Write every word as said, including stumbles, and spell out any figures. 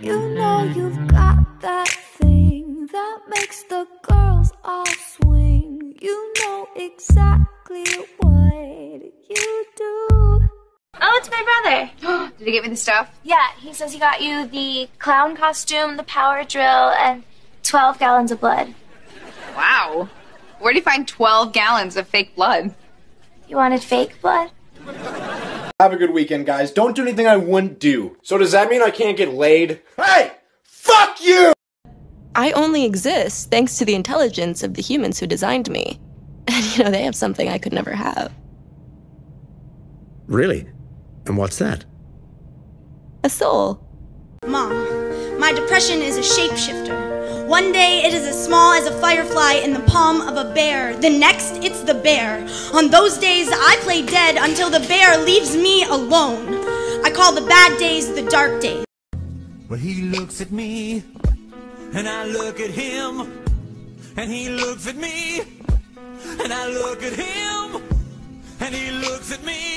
You know you've got that thing that makes the girls all swing. You know exactly what you do. Oh, it's my brother. Did he get me the stuff? Yeah, he says he got you the clown costume, the power drill, and twelve gallons of blood. Wow. Where'd he find twelve gallons of fake blood? You wanted fake blood? Have a good weekend, guys. Don't do anything I wouldn't do. So does that mean I can't get laid? Hey! Fuck you! I only exist thanks to the intelligence of the humans who designed me. And, you know, they have something I could never have. Really? And what's that? A soul. Mom, my depression is a shapeshifter. One day it is as small as a firefly in the palm of a bear. The next, it's the bear. On those days, I play dead until the bear leaves me alone. I call the bad days the dark days. Well, he looks at me, and I look at him, and he looks at me, and I look at him, and he looks at me.